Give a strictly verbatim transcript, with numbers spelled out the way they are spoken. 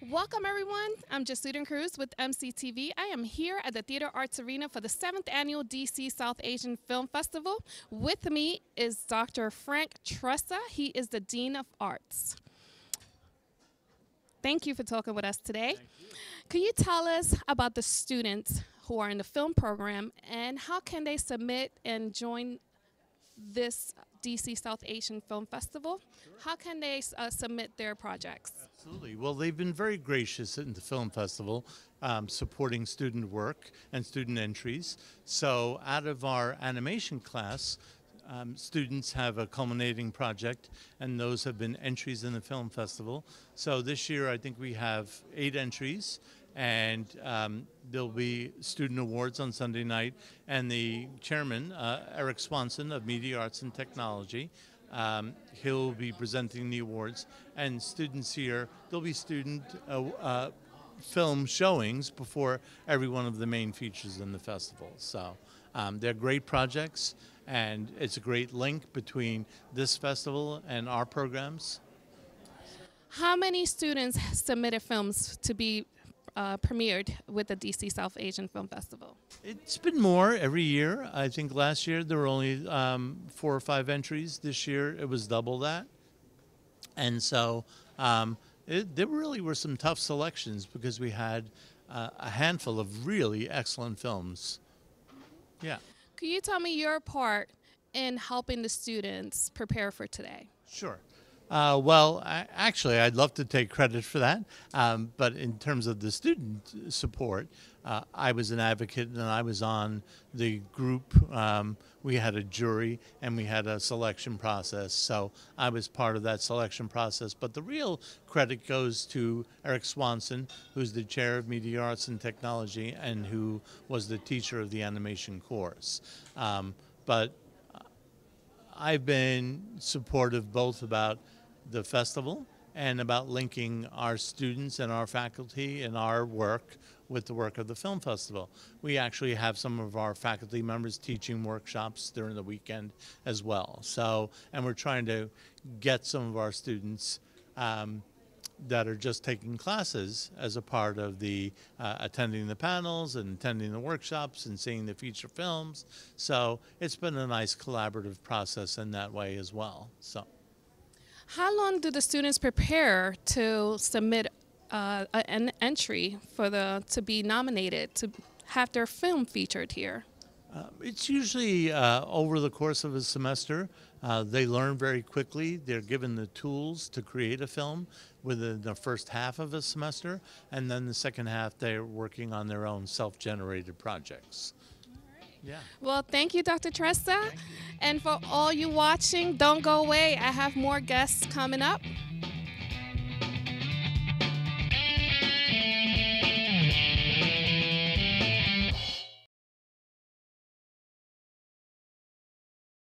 Welcome everyone, I'm Yesudian Cruz with M C T V. I am here at the Theater Arts Arena for the seventh Annual D C South Asian Film Festival. With me is Doctor Frank Trezza. He is the Dean of Arts. Thank you for talking with us today. Thank you. Can you tell us about the students who are in the film program and how can they submit and join this D C South Asian Film Festival? Sure. How can they uh, submit their projects? Absolutely. Well, they've been very gracious in the film festival, um, supporting student work and student entries. So out of our animation class, um, students have a culminating project, and those have been entries in the film festival. So this year, I think we have eight entries, and um, there'll be student awards on Sunday night, and the chairman, uh, Eric Swanson of Media Arts and Technology, um, he'll be presenting the awards, and students here, there'll be student uh, uh, film showings before every one of the main features in the festival. So um, they're great projects, and it's a great link between this festival and our programs. How many students submitted films to be Uh, premiered with the D C South Asian Film Festival? It's been more every year. I think last year there were only um, four or five entries. This year it was double that. And so um, it, there really were some tough selections because we had uh, a handful of really excellent films. Yeah. Could you tell me your part in helping the students prepare for today? Sure. Uh, well, I, actually, I'd love to take credit for that. Um, but in terms of the student support, uh, I was an advocate, and I was on the group. Um, we had a jury, and we had a selection process. So I was part of that selection process. But the real credit goes to Eric Swanson, who's the chair of Media Arts and Technology, and who was the teacher of the animation course. Um, but I've been supportive both about the festival and about linking our students and our faculty and our work with the work of the film festival. We actually have some of our faculty members teaching workshops during the weekend as well. So, and we're trying to get some of our students um, that are just taking classes as a part of the uh, attending the panels and attending the workshops and seeing the feature films. So it's been a nice collaborative process in that way as well. So, how long do the students prepare to submit uh, an entry for the to be nominated to have their film featured here? Uh, it's usually uh, over the course of a semester. Uh, they learn very quickly. They're given the tools to create a film within the first half of a semester, and then the second half they're working on their own self-generated projects. Yeah. Well, thank you, Doctor Trezza. And for all you watching, don't go away. I have more guests coming up.